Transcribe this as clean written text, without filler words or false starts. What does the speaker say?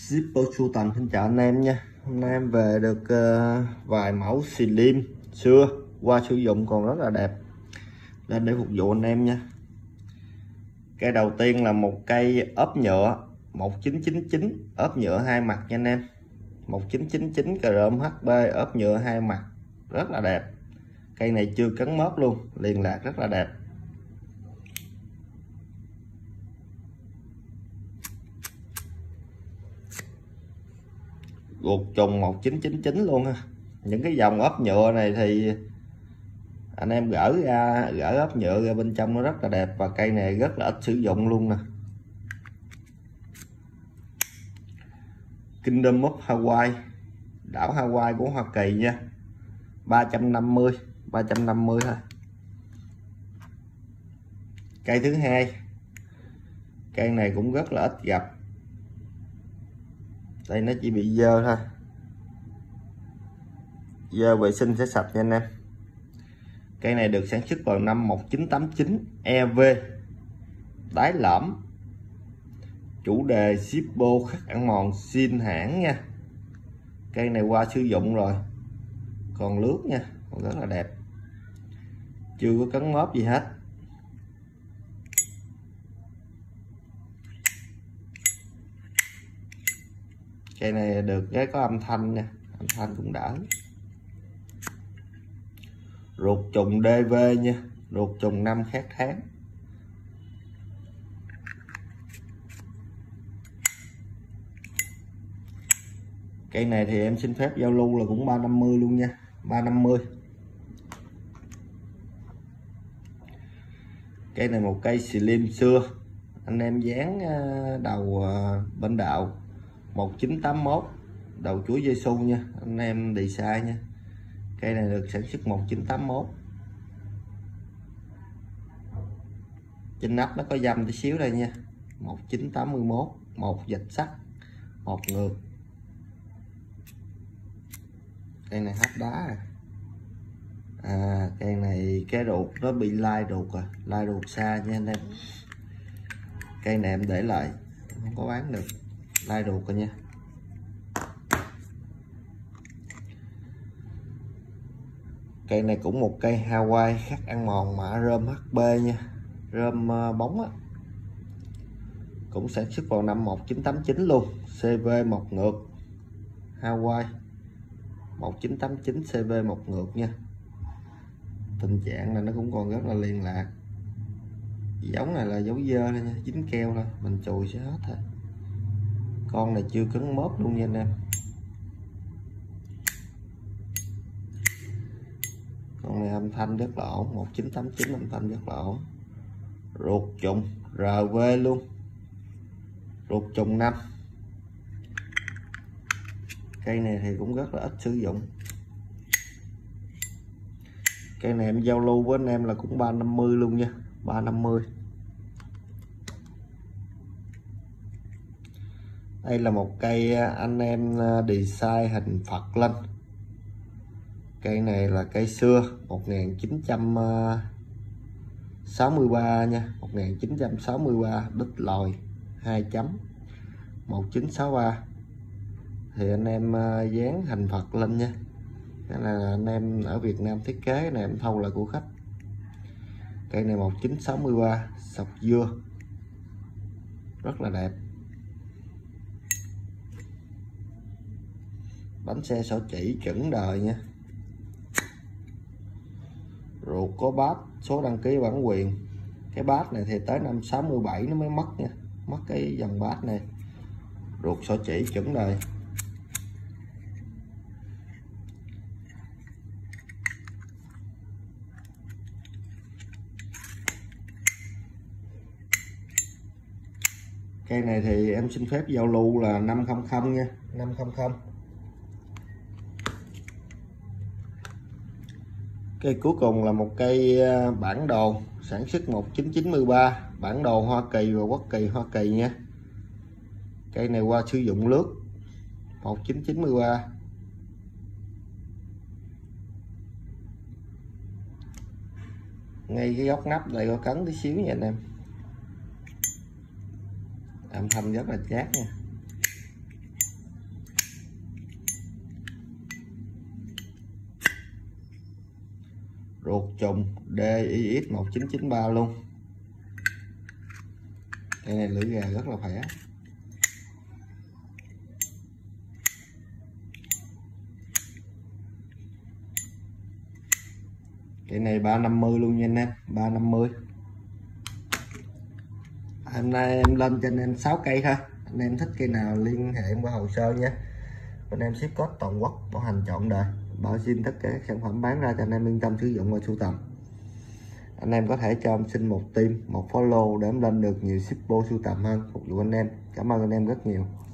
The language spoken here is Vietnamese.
Zippo Chu Tần xin chào anh em nha. Hôm nay em về được vài mẫu slim xưa qua sử dụng còn rất là đẹp lên để phục vụ anh em nha. Cây đầu tiên là một cây ốp nhựa 1999, ốp nhựa hai mặt nha anh em. 1999 chrome HB ốp nhựa hai mặt rất là đẹp. Cây này chưa cấn mớp luôn, liền lạc rất là đẹp. Ruột trùng 1999 luôn ha. Những cái dòng ốp nhựa này thì anh em gỡ ốp nhựa ra bên trong nó rất là đẹp, và cây này rất là ít sử dụng luôn nè. Kingdom of Hawaii, đảo Hawaii của Hoa Kỳ nha. 350 thôi. Cây thứ hai, cây này cũng rất là ít gặp. Đây nó chỉ bị dơ thôi, dơ vệ sinh sẽ sạch nha anh em. Cây này được sản xuất vào năm 1989, EV, đáy lõm, chủ đề Zippo khắc ăn mòn zin hãng nha. Cây này qua sử dụng rồi, còn lướt nha, còn rất là đẹp, chưa có cấn móp gì hết. Cây này được cái có âm thanh nha, âm thanh cũng đỡ. Ruột trùng DV nha, ruột trùng 5 khác tháng. Cây này thì em xin phép giao lưu là cũng 350 luôn nha, 350. Cây này một cây slim xưa, anh em dán đầu bên đạo 1981, đầu Chúa Giêsu nha, anh em đi sai nha. Cây này được sản xuất 1981. Trên nắp nó có dăm tí xíu đây nha. 1981, một vạch sắt, một ngược. Cây này hấp đá cây này cái ruột nó bị lai ruột rồi, lai ruột xa nha anh em. Cây này em để lại không có bán được, lai ruột rồi nha. Cây này cũng một cây Hawaii khắc ăn mòn mã rơm HB nha, rơm bóng á, cũng sản xuất vào năm 1989 luôn, CV một ngược, Hawaii 1989 CV một ngược nha. Tình trạng là nó cũng còn rất là liền lạc. Giống này là dấu dơ thôi nha, dính keo thôi, mình chùi sẽ hết thôi. Con này chưa cứng mớp luôn nha anh em. Con này âm thanh rất là ổn, 1989 âm thanh rất là ổn. Ruột trùng RV luôn, ruột trùng 5. Cây này thì cũng rất là ít sử dụng. Cây này em giao lưu với anh em là cũng 350 luôn nha, 350. Đây là một cây anh em design hình Phật lên. Cây này là cây xưa 1963 nha, 1963, đít lòi 2 chấm 1963. Thì anh em dán hình Phật lên nha. Cái là anh em ở Việt Nam thiết kế, cái này em thâu lại của khách. Cây này 1963, sọc dưa rất là đẹp. Bánh xe sổ chỉ chuẩn đời nha. Ruột có bát, số đăng ký bản quyền. Cái bát này thì tới năm 67 nó mới mất nha, mất cái dòng bát này. Ruột sổ chỉ chuẩn đời. Cây này thì em xin phép giao lưu là 500 nha, 500. Cây cuối cùng là một cây bản đồ sản xuất 1993, bản đồ Hoa Kỳ và Quốc kỳ Hoa Kỳ nha. Cây này qua sử dụng lướt 1993. Ngay cái góc nắp này có cấn tí xíu nha anh em. Âm thanh rất là chát nha. ruột trùng DIX 1993 luôn. Cây này lưỡi gà rất là khỏe. Cây này 350 luôn nha anh em, 350. Hôm nay em lên cho anh em 6 cây thôi. Anh em thích cây nào liên hệ qua hồ sơ nha. Bên em ship code toàn quốc, bảo hành trọn đời, bảo xin tất cả các sản phẩm bán ra cho anh em yên tâm sử dụng và sưu tầm. Anh em có thể cho em xin một tim, một follow để em lên được nhiều shippo sưu tầm hơn, phục vụ anh em. Cảm ơn anh em rất nhiều.